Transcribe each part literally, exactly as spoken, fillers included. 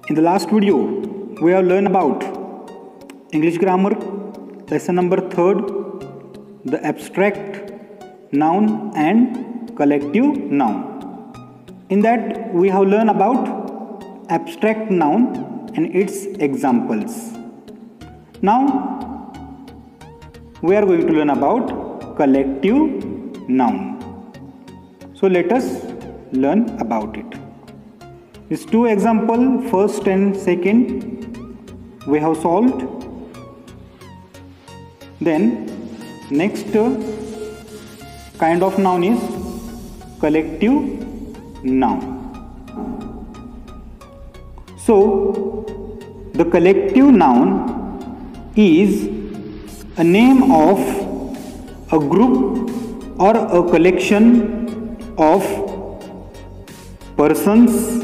In the last video, we have learned about English grammar, lesson number third, the abstract noun and collective noun. In that, we have learned about abstract noun and its examples. Now, we are going to learn about collective noun. So, let us learn about it. These two examples, first and second, we have solved. Then next kind of noun is collective noun. So the collective noun is a name of a group or a collection of persons,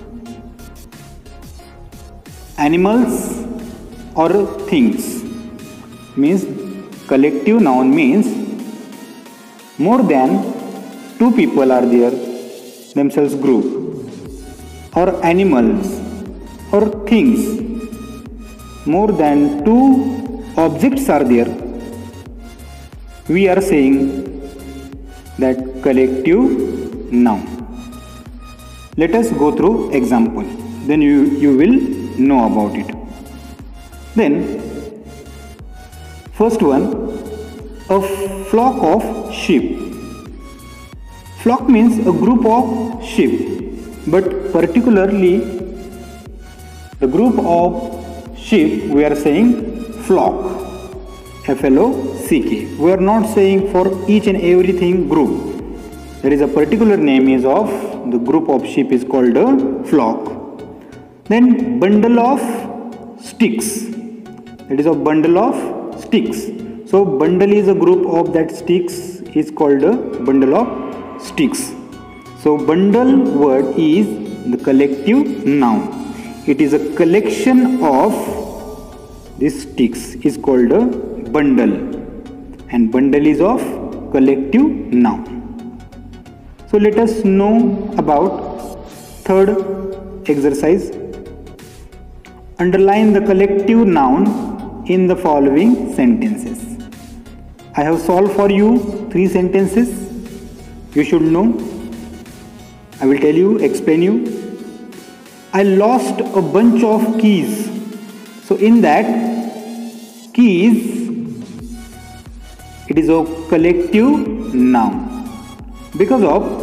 animals or things. Means collective noun means more than two people are there, themselves group, or animals or things, more than two objects are there, we are saying that collective noun. Let us go through example, then you, you will know about it. Then first one, a flock of sheep. Flock means a group of sheep, but particularly the group of sheep we are saying flock, F L O C K. We are not saying for each and everything group. There is a particular name is of the group of sheep is called a flock. Then bundle of sticks. It is a bundle of sticks. So bundle is a group of that sticks is called a bundle of sticks. So bundle word is the collective noun. It is a collection of these sticks is called a bundle, and bundle is of collective noun. So let us know about third exercise. Underline the collective noun in the following sentences. I have solved for you three sentences. You should know. I will tell you, explain you. I lost a bunch of keys. So in that, keys, it is a collective noun. Because of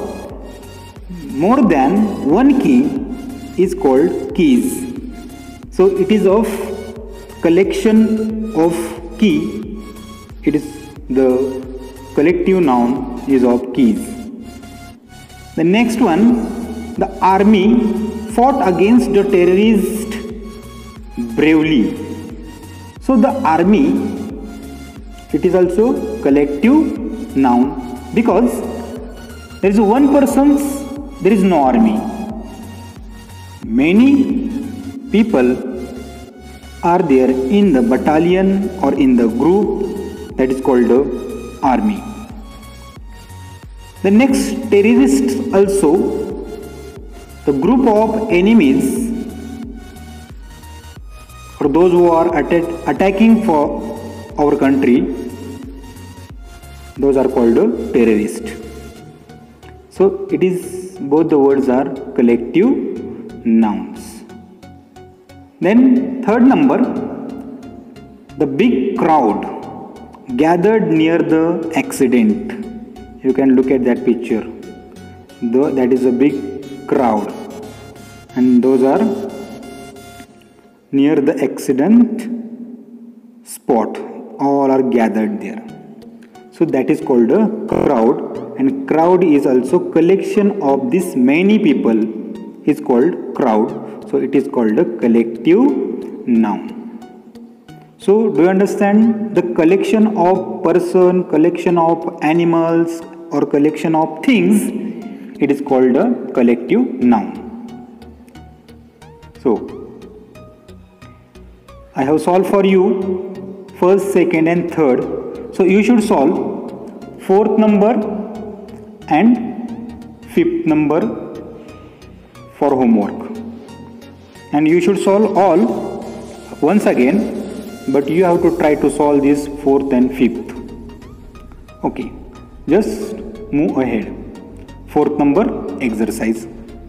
more than one key is called keys. So it is of collection of key. It is the collective noun is of keys. The next one, the army fought against the terrorist bravely. So the army, it is also collective noun because there is one person's, there is no army. Many people are there in the battalion or in the group that is called the army. The next, terrorists also, the group of enemies or those who are attack, attacking for our country, those are called terrorists. So it is, both the words are collective nouns. Then third number, the big crowd gathered near the accident. You can look at that picture. The, that is a big crowd, and those are near the accident spot. All are gathered there. So that is called a crowd, and crowd is also collection of this many people is called crowd. So it is called a collective noun. So do you understand? The collection of person, collection of animals or collection of things, it is called a collective noun. So I have solved for you first, second and third. So you should solve fourth number and fifth number for homework. and you should solve all once again, but you have to try to solve this fourth and fifth. Okay, just move ahead. Fourth number exercise.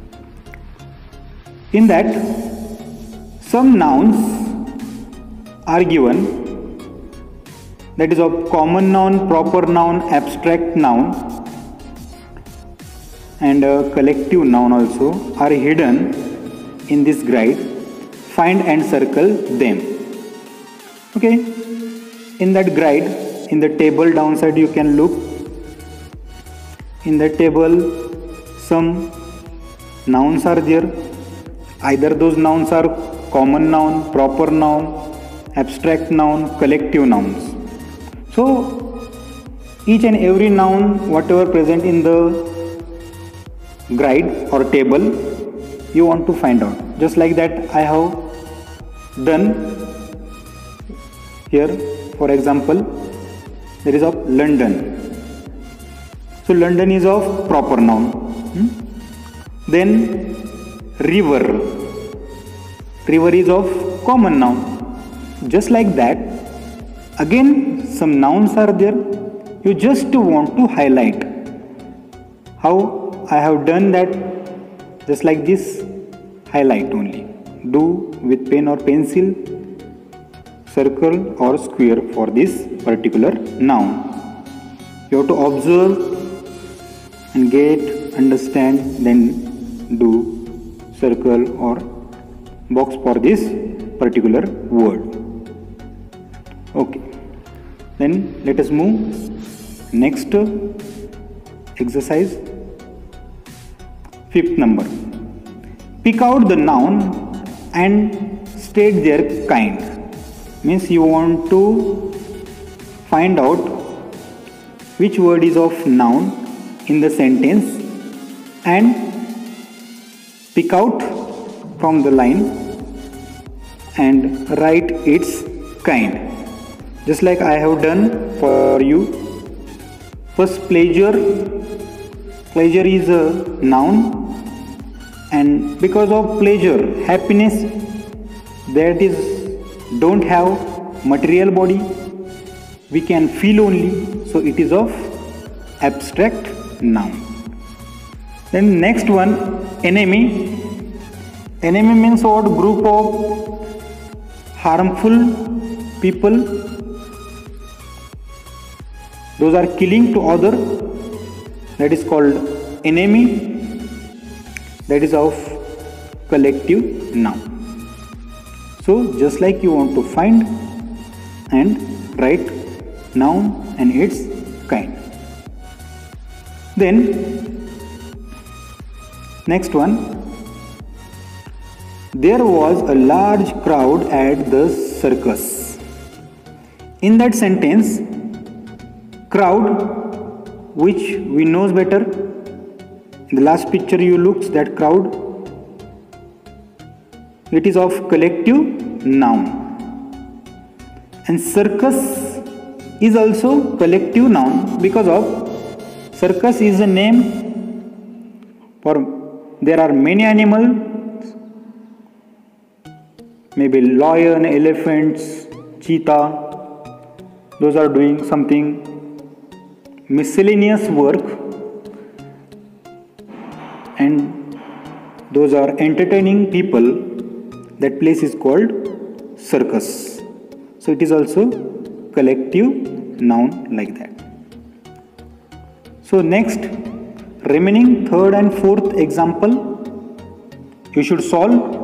In that, some nouns are given, that is of common noun, proper noun, abstract noun and a collective noun also are hidden in this grid. Find and circle them. Okay, in that grid, in the table downside you can look. In the table some nouns are there. Either those nouns are common noun, proper noun, abstract noun, collective nouns. So each and every noun whatever present in the grid or table you want to find out. Just like that I have done here. For example, there is of London. So London is of proper noun. Hmm? Then river. River is of common noun. Just like that, again some nouns are there. You just want to highlight. How I have done that, just like this, highlight only. Do with pen or pencil, circle or square for this particular noun. You have to observe and get, understand, then do circle or box for this particular word. Okay, then let us move next exercise. Fifth number. Pick out the noun and state their kind. Means you want to find out which word is of noun in the sentence and pick out from the line and write its kind. Just like I have done for you. First, pleasure. Pleasure is a noun, and because of pleasure, happiness, that is don't have material body, we can feel only, so it is of abstract noun. Then next one, enemy. Enemy means what? Group of harmful people. Those are killing to other. That is called enemy. That is of collective noun. So just like you want to find and write noun and its kind. Then next one. There was a large crowd at the circus. In that sentence, crowd, which we knows better, in the last picture you looks that crowd, it is of collective noun. And circus is also collective noun because of circus is a name for there are many animals. Maybe lion, elephants, cheetah, those are doing something miscellaneous work and those are entertaining people. That place is called circus. So it is also collective noun like that. So next, remaining third and fourth example, you should solve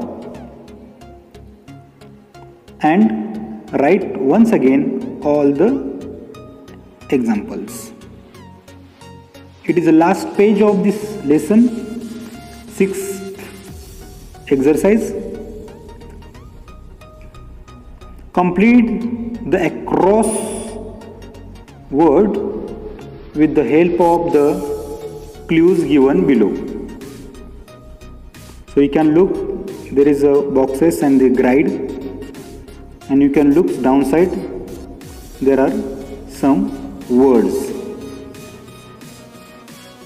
and write once again all the examples. It is the last page of this lesson, sixth exercise. Complete the across word with the help of the clues given below. So you can look, there is a boxes and the grid. And you can look downside, there are some words.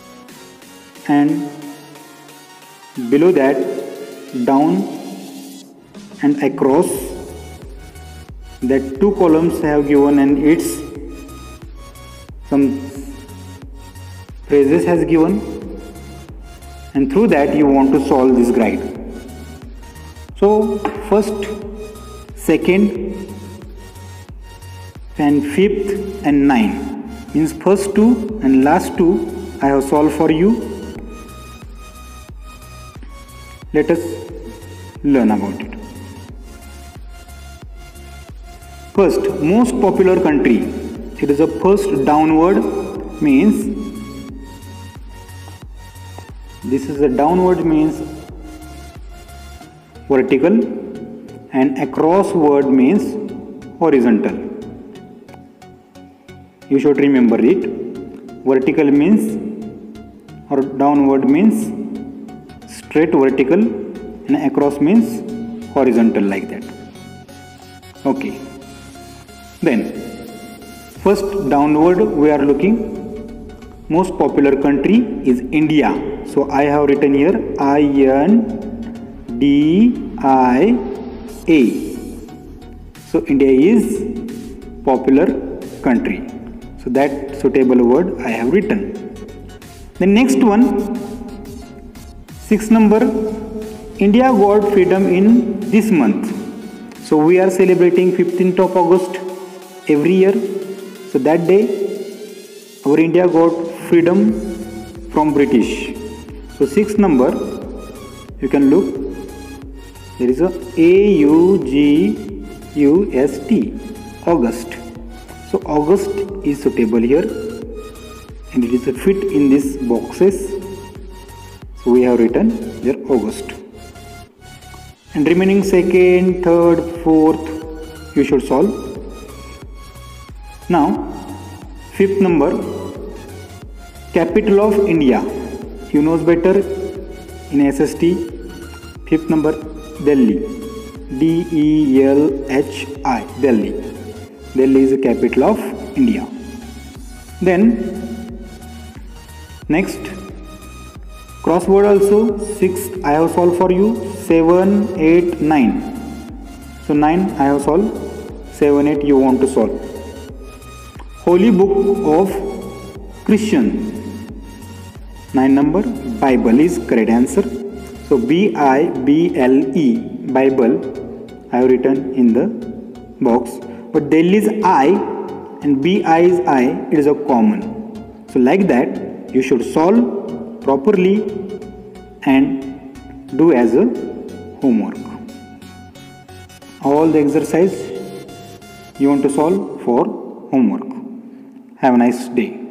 And below that, down and across, that two columns have given and its some phrases has given, and through that you want to solve this guide. So first, second and fifth and nine means first two and last two I have solved for you. Let us learn about it. First, most popular country. It is a first downward means this is a downward means vertical, and across word means horizontal. You should remember it. Vertical means or downward means straight vertical, and across means horizontal, like that. Okay. Then first downward we are looking. Most popular country is India. So I have written here I N D I A. So India is popular country. So that suitable word I have written. The next one, sixth number, India got freedom in this month. So we are celebrating fifteenth of August every year. So that day our India got freedom from British. So sixth number, you can look, there is a A U G U S T, August. So August is suitable here, and it is a fit in these boxes. So we have written there August. And remaining second, third, fourth, you should solve. Now, fifth number, capital of India. You knows better in S S T. Fifth number, Delhi. D E L H I, Delhi. Delhi is the capital of India. Then, next, crossword also, six I have solved for you, seven, eight, nine. So nine I have solved, seven, eight you want to solve. Holy Book of Christian. nine number, Bible is correct answer. So B I B L E, Bible, I have written in the box. But Delhi is I and B I is I, it is a common. So like that, you should solve properly and do as a homework. All the exercise you want to solve for homework. Have a nice day.